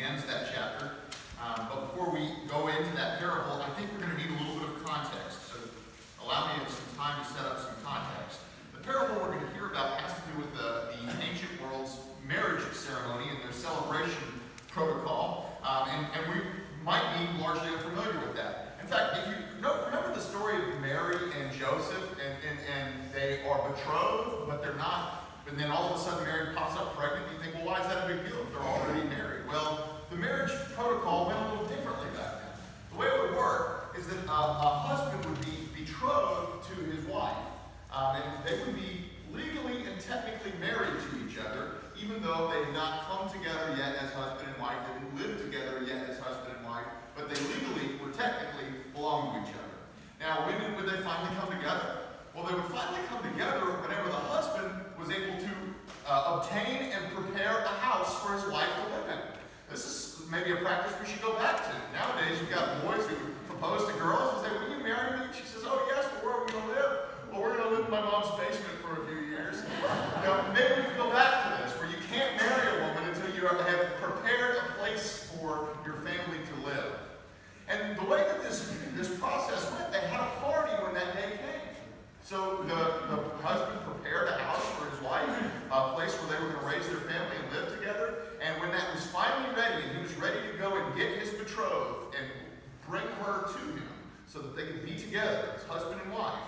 ends that chapter. But before we go into that parable, I think we're going to need a little bit of context. So allow me some time to set up some context. The parable we're going to hear about has to do with the ancient world's marriage ceremony and their celebration protocol. And we might be largely unfamiliar with that. In fact, if you remember the story of Mary and Joseph, and they are betrothed, but they're not. And then all of a sudden Mary pops up pregnant. You think, well, why is that a big deal if they're already married? Well, the marriage protocol went a little differently back then. The way it would work is that a husband would be betrothed to his wife. And they would be legally and technically married to each other, even though they had not come together yet as husband and wife. They didn't live together yet as husband and wife, but they legally or technically belonged to each other. Now, when would they finally come together? Well, they would finally come together whenever the husband was able to obtain and prepare a house for his wife to live in. This is maybe a practice we should go back to. Nowadays, you've got boys who propose to girls and say, will you marry me? She says, oh yes, but where are we going to live? Well, we're going to live in my mom's basement for a few years. Maybe we can go back to this, where you can't marry a woman until you have prepared a place for your family to live. And the way that this process went, they had a party when that day came. So the husband prepared a house for his wife, a place where they were going to raise their family and live together. And when that was finally ready, and he was ready to go and get his betrothed and bring her to him so that they could be together as husband and wife,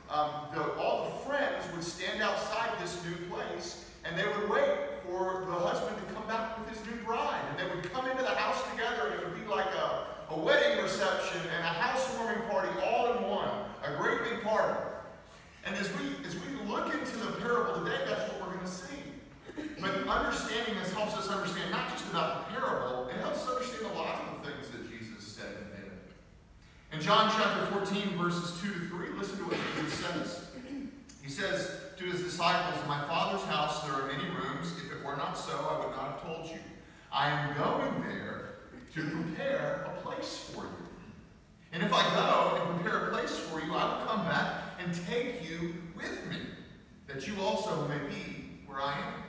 all the friends would stand outside this new place, and they would wait for the husband to come back with his new bride. And they would come into the house together, and it would be like a wedding reception and a housewarming party all in one, a great big party. And as we look into the parable today, that's what we're going to see. But understanding this helps us understand not just about the parable, it helps us understand a lot of the things that Jesus said and did. In John chapter 14, verses 2 to 3, listen to what Jesus says. He says to his disciples, in my Father's house there are many rooms. If it were not so, I would not have told you. I am going there to prepare a place for you. And if I go and prepare a place for you, I will come back and take you with me, that you also may be where I am.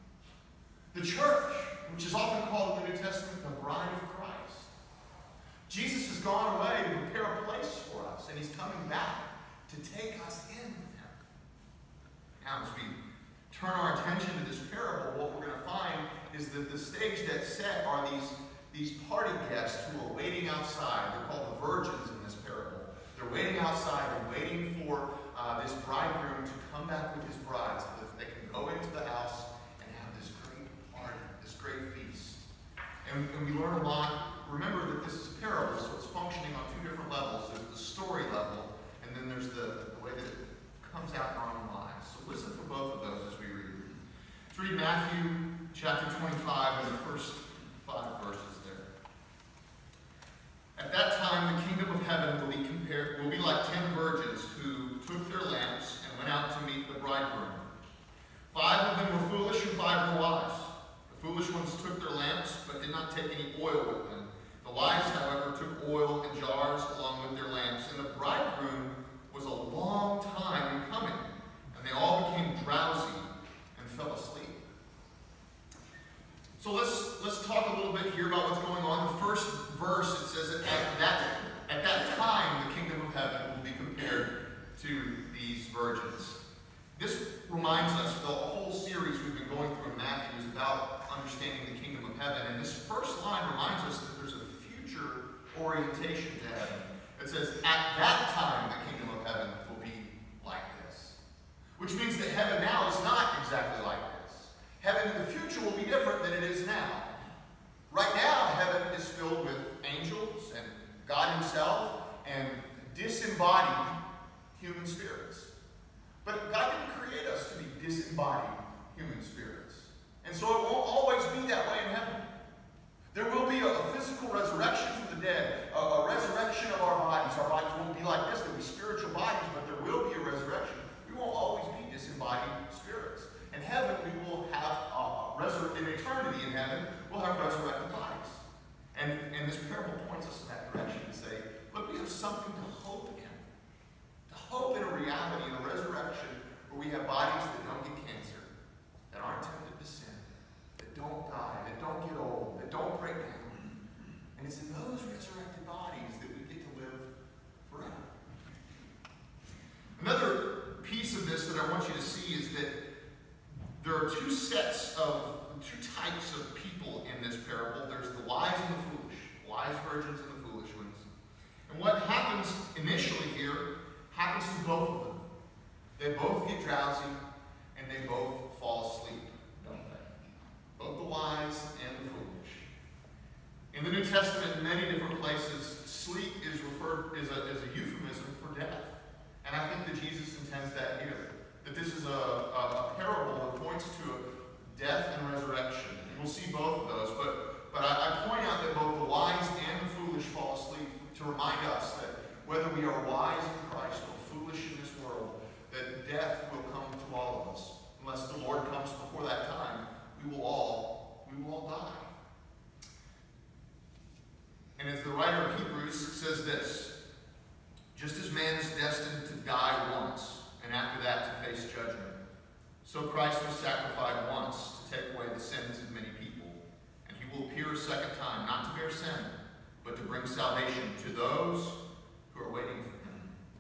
The church, which is often called in the New Testament the bride of Christ. Jesus has gone away to prepare a place for us, and he's coming back to take us in with him. Now, as we turn our attention to this parable, what we're going to find is that the stage that's set are these party guests who are waiting outside. They're called the virgins in this parable. They're waiting outside and waiting for this bridegroom to come back with his bride so that they can go into the house and have this great party, this great feast. And we learn a lot. Remember that this is a parable, so it's functioning on two different levels. There's the story level, and then there's the way that it comes out in our own lives. So listen for both of those as we read. Let's read Matthew chapter 25 and the first 5 verses there. At that time, the kingdom of heaven will be like 10 virgins who took their lamps and went out to meet the bridegroom. 5 of them were foolish and 5 were wise. The foolish ones took their lamps, but did not take any oil with them. The wise, however, took oil in jars along with their lamps, and the bridegroom was a long time in coming, and they all became drowsy and fell asleep. So let's talk a little bit here about what's going on. The first verse, it says that at that time the kingdom of heaven will be compared to these virgins. This reminds us, the whole series we've been going through in Matthew is about understanding the kingdom of heaven. And this first line reminds us that there's a future orientation to heaven. It says, at that time the kingdom of heaven will be like this. Which means that heaven now is not exactly like this. Heaven in the future will be different than it is now. Right now, heaven is filled with angels and God himself and disembodied human spirits. But God didn't create us to be disembodied human spirits. And so it won't always be that way in heaven. There will be a physical resurrection from the dead, a resurrection of our bodies. Our bodies won't be like this. They'll be spiritual bodies, but there will be a resurrection. We won't always be disembodied spirits. In heaven, we will have in eternity in heaven, we'll have resurrected bodies. And this parable points us in that direction to say, look, we have something to hope in. To hope in a reality, in a resurrection, where we have bodies that don't get cancer, that aren't tempted to sin, that don't die, that don't get old, that don't break down. I want you to see is that there are two types of people in this parable. There's the wise and the foolish, wise virgins and the foolish ones. And what happens initially here happens to both of them. They both get drowsy and they both fall asleep, don't they? Both the wise and the foolish. In the New Testament, in many different places, sleep is referred as a euphemism for death. And I think that Jesus intends that here. That this is a parable that points to death and resurrection. And we'll see both of those. But I point out that both the wise and the foolish fall asleep to remind us that whether we are wise in Christ or foolish in this world, that death will come to all of us. Unless the Lord comes before that time, we will all die. And as the writer of Hebrews says this, just as man is destined to die once, and after that to face judgment, so Christ was sacrificed once to take away the sins of many people. And he will appear a second time, not to bear sin, but to bring salvation to those who are waiting for him.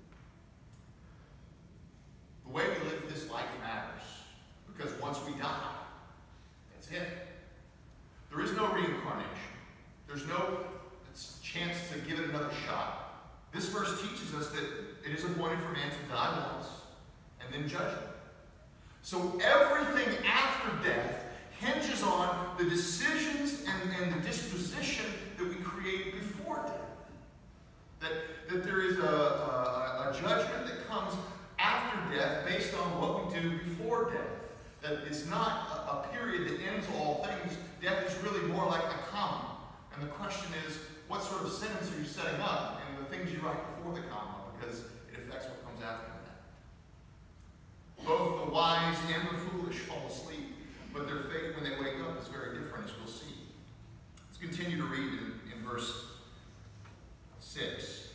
The way we live this life matters, because once we die, that's it. There is no reincarnation. There's no chance to give it another shot. This verse teaches us that it is appointed for man to die once and then judgment. So everything after death hinges on the decisions and the disposition that we create before death. That there is a judgment that comes after death based on what we do before death. That it's not a period that ends all things. Death is really more like a comma. And the question is, what sort of sentence are you setting up in the things you write before the comma? Because it affects what comes after that. Both the wise and the foolish fall asleep, but their fate when they wake up is very different, as we'll see. Let's continue to read in verse 6.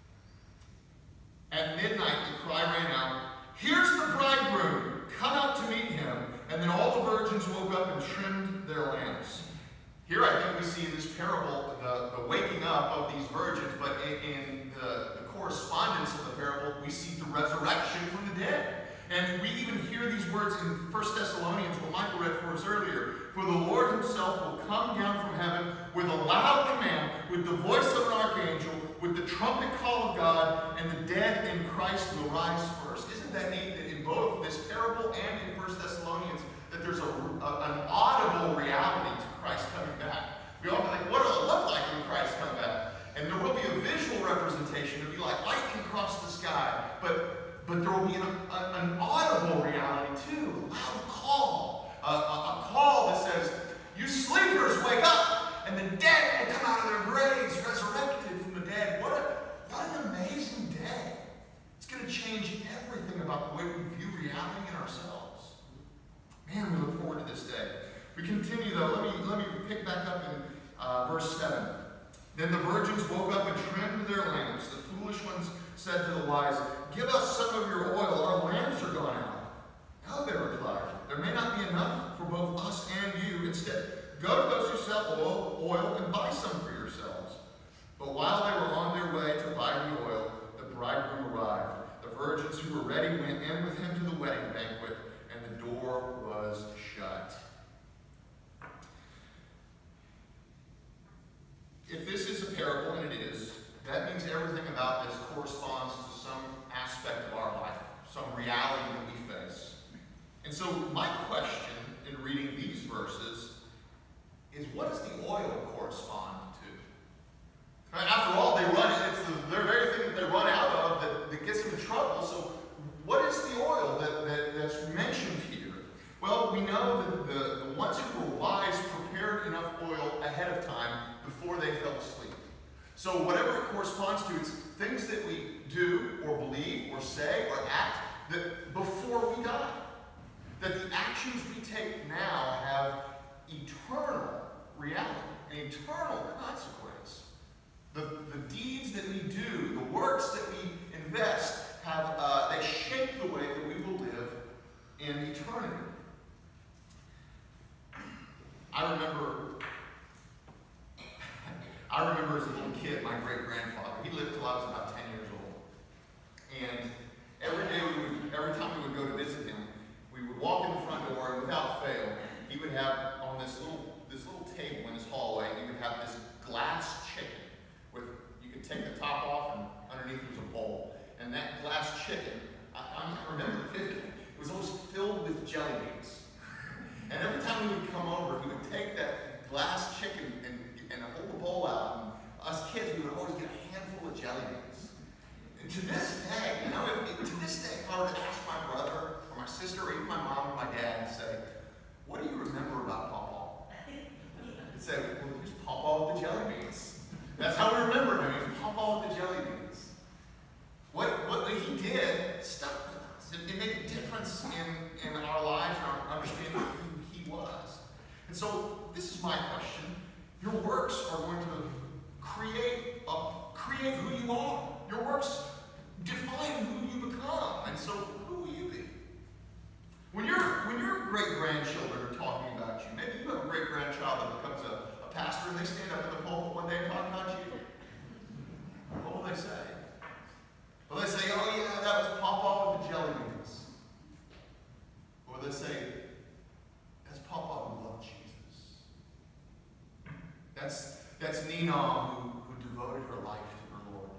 At midnight the cry ran out, "Here's the bridegroom, come out to meet him." And then all the virgins woke up and trimmed their lamps. Here I think we see in this parable the waking up of these virgins, but in the correspondence of the parable, we see the resurrection from the dead. And we even hear these words in 1 Thessalonians, what Michael read for us earlier. "For the Lord himself will come down from heaven with a loud command, with the voice of an archangel, with the trumpet call of God, and the dead in Christ will rise first." Isn't that neat that in both this parable and in 1 Thessalonians that there's an audible reality to Christ coming back? We often think, what will it look like when Christ comes back? And there will be a visual representation. It'll be like lightning across the sky. But there will be an audible reality too. A loud call. A call that says, "You sleepers, wake up!" And the dead will come out of their graves, resurrected from the dead. What an amazing day. It's going to change everything about the way we view reality in ourselves. Man, we look forward to this day. We continue though. Let me pick back up in verse 7. "Then the virgins woke up and trimmed their lamps. The foolish ones said to the wise, 'Give us some of your oil, our lamps are gone out.' 'No,' they replied, 'there may not be enough for both us and you. Instead, go to those who sell oil and buy some for yourselves.' But while they were on their way to buy the oil, the bridegroom arrived. The virgins who were ready went in with him to the wedding banquet, and the door was shut." If this is a parable, and it is, that means everything about this corresponds to some aspect of our life, some reality that we face. And so my question in reading these verses is, what does the oil correspond to? After all, it's the very thing that they run out of that gets them in trouble. So what is the oil that's mentioned here? Well, we know that the ones who were wise prepared enough oil ahead of time before they fell asleep. So whatever it corresponds to, it's things that we do or believe or say or act that before we die. That the actions we take now have eternal reality, an eternal consequence. The deeds that we do, the works that we invest, they shape the way that we will live in eternity. I remember as a little kid, my great-grandfather, he lived till I was about 10 years old. And every time we would go to visit my mom or my dad and say, what do you remember about Pawpaw? He'd say, well, he was Pawpaw with the jelly beans. That's how we remember him. He was Pawpaw with the jelly beans. What he did stuck with us. It made a difference in our lives and our understanding of who he was. And so this is my question. Your works are going to create who you are. Your works define who you become. And so who will you be? When your great-grandchildren are talking about you, maybe you have a great-grandchild that becomes a pastor and they stand up in the pulpit one day and talk about you. What will they say? Will they say, oh yeah, that was Pawpaw with the jelly beans? Or will they say, that's Pawpaw who loved Jesus? That's Nina who devoted her life to her Lord.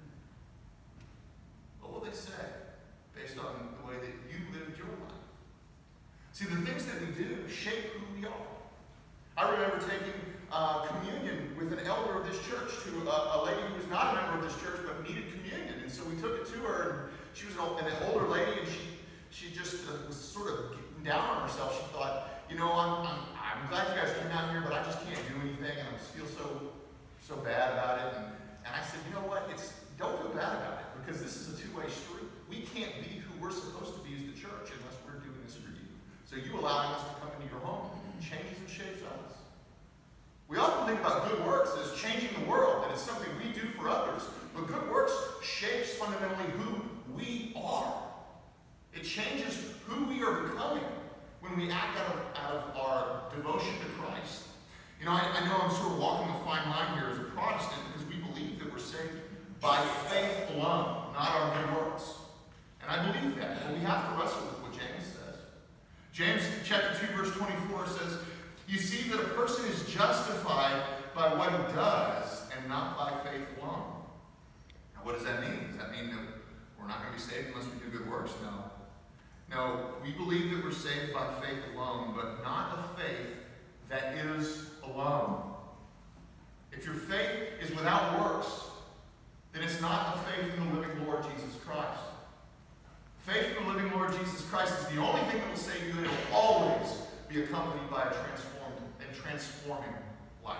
What will they say based on the way that you lived your life? See, the things that we do shape who we are. I remember taking communion with an elder of this church to a lady who was not a member of this church but needed communion. And so we took it to her, and she was an older lady, and she just was sort of getting down on herself. She thought, you know, I'm glad you guys came out here, but I just can't do anything, and I feel so bad about it. And I said, you know what? Don't feel bad about it, because this is a two-way street. We can't be who we're supposed to be as the church unless we're doing this for you. So you allowing us to come into your home changes and shapes us. We often think about good works as changing the world, and it's something we do for others. But good works shapes fundamentally who we are. It changes who we are becoming when we act out of our devotion to Christ. You know, I know I'm sort of walking a fine line here as a Protestant because we believe that we're saved by faith alone, not our good works. And I believe that, but we have to wrestle with what James says. James chapter 2, verse 24 says, you see that a person is justified by what he does and not by faith alone. Now, what does that mean? Does that mean that we're not going to be saved unless we do good works? No. No, we believe that we're saved by faith alone, but not a faith that is alone. If your faith is without works, then it's not a faith in the living Lord Jesus Christ. Faith in the living Lord Jesus Christ is the only thing that will save you, and it will always be accompanied by a transforming life.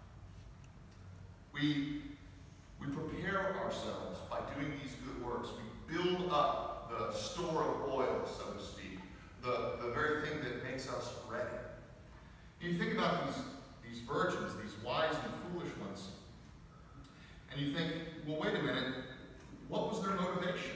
We prepare ourselves by doing these good works. We build up the store of oil, so to speak, the very thing that makes us ready. And you think about these virgins, these wise and foolish ones, and you think, well, wait a minute, what was their motivation?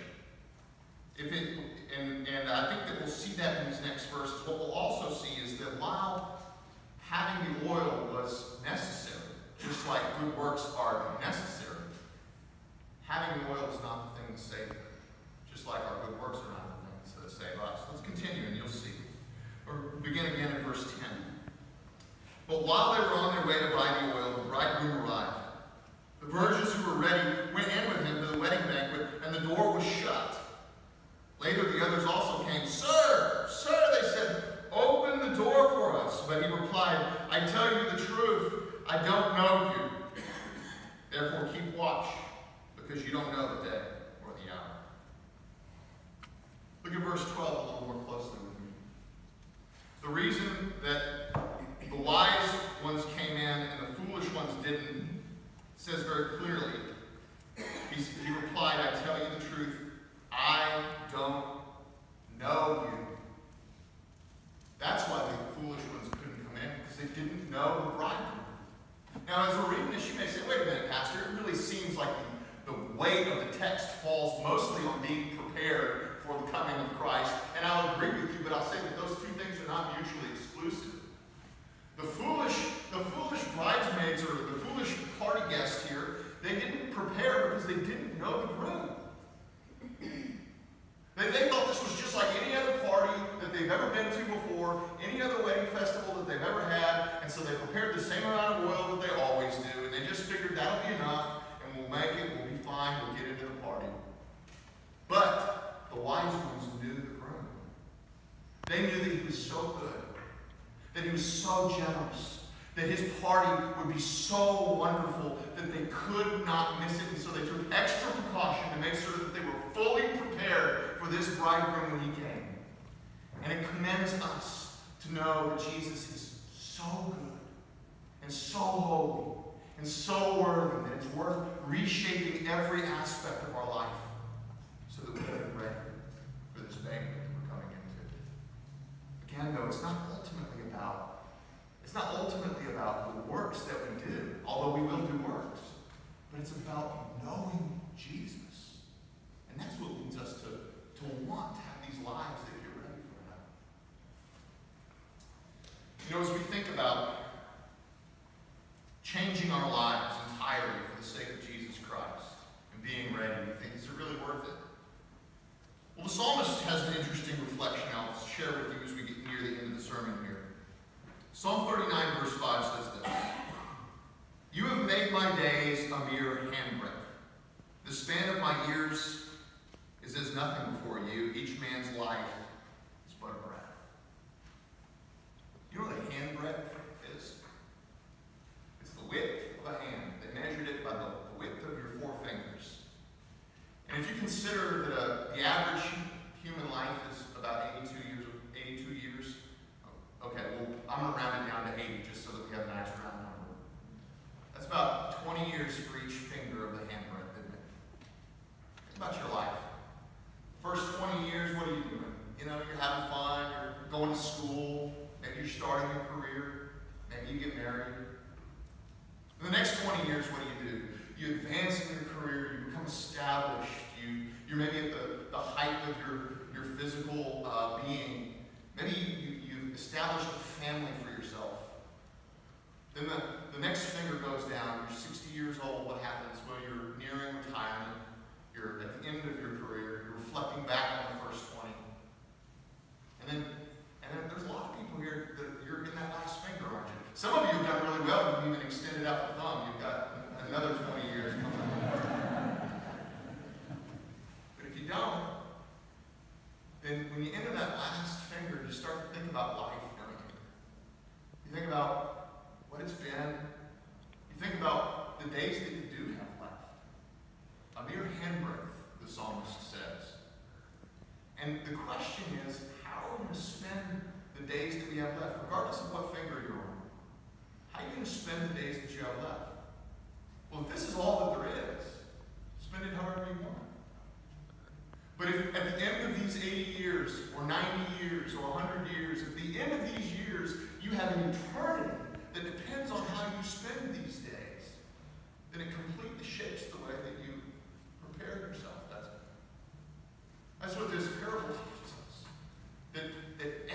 And I think that we'll see that in these next verses. What we'll also see is that while having the oil was necessary, just like good works are necessary, having the oil is not the thing to save them, just like our good works are not the things that save us. Let's continue and you'll see. Or begin again in verse 10. But while they were on their way to buy the oil, the bridegroom arrived. The virgins who were ready went in with him to the wedding banquet, and the door was shut. Later the others also came. Sir, they said, open the door for us. But he replied, I tell you the truth, I don't know you. Therefore keep watch, because you don't know the day or the hour. Look at verse 12 a little more closely with me. The reason that the wise ones came in and the foolish ones didn't says very clearly. He replied, I tell you the truth, I don't know you. That's why the foolish ones couldn't come in, because they didn't know the bridegroom. Now, as we're reading this, you may say, wait a minute, Pastor, it really seems like the weight of the text falls mostly on being prepared for the coming of Christ. And I'll agree with you, but I'll say that those two things are not mutually exclusive. The foolish bridesmaids or the foolish party guests here, they didn't prepare because they didn't know the groom. They thought this was just like any other party that they've ever been to before, any other wedding festival that they've ever had, and so they prepared the same amount of oil that they always do, and they just figured that'll be enough, and we'll make it, we'll be fine, we'll get into the party. But the wise ones knew the groom. They knew that he was so good, that he was so generous, that his party would be so wonderful that they could not miss it. And so they took extra precaution to make sure that they were fully prepared for this bridegroom when he came. And it commends us to know that Jesus is so good and so holy and so worthy that it's worth reshaping every aspect of our life so that we can be ready for this banquet that we're coming into. Again, though, it's not ultimately about the works that we do, although we will do works, but it's about knowing Jesus. And that's what leads us to want to have these lives that get ready for Him. You know, as we think about changing our lives entirely for the sake of Jesus Christ and being ready, we think, is it really worth it? Well, the psalmist has an interesting reflection I'll share with you as we get near the end of the sermon here. Psalm 39, verse 5 says this: "You have made my days a mere handbreadth. The span of my years is as nothing before you. Each man's life is but a breath." You know what a handbreadth is? It's the width of a hand. They measured it by the width of your four fingers. And if you consider that the average human life is about 82 years, okay, well, I'm going to round it down to 80 just so that we have a nice round number. That's about 20 years for each finger of the handbreadth, isn't it? Think about your life. First 20 years, what are you doing? You know, you're having fun, you're going to school, maybe you're starting your career, maybe you get married. In the next 20 years, what do? You advance in your career, you become established, you're maybe at the height of your physical being. Maybe you've established a family for yourself. Then the next finger goes down, you're 60 years old, what happens? Well, you're nearing retirement, you're at the end of your career, you're reflecting back on the first 20. And then there's a lot of people here that you're in that last finger, aren't you? Some of you have done really well, you've even extended out the thumb, you've got another 20 years coming up. But if you don't, then when you enter that last finger, you start to think about life, don't you? You think about what it's been. You think about the days that you do have left. A mere handbreadth, the psalmist says. And the question is, how are we going to spend the days that we have left, regardless of what finger you're on? How are you going to spend the days that you have left? Well, if this is all that there is, spend it however you want. But if at the end of these 80 years, or 90 years, or 100 years, at the end of these years, you have an eternity that depends on how you spend these days, then it completely shapes the way that you prepare yourself, doesn't it? That's what this parable teaches us. That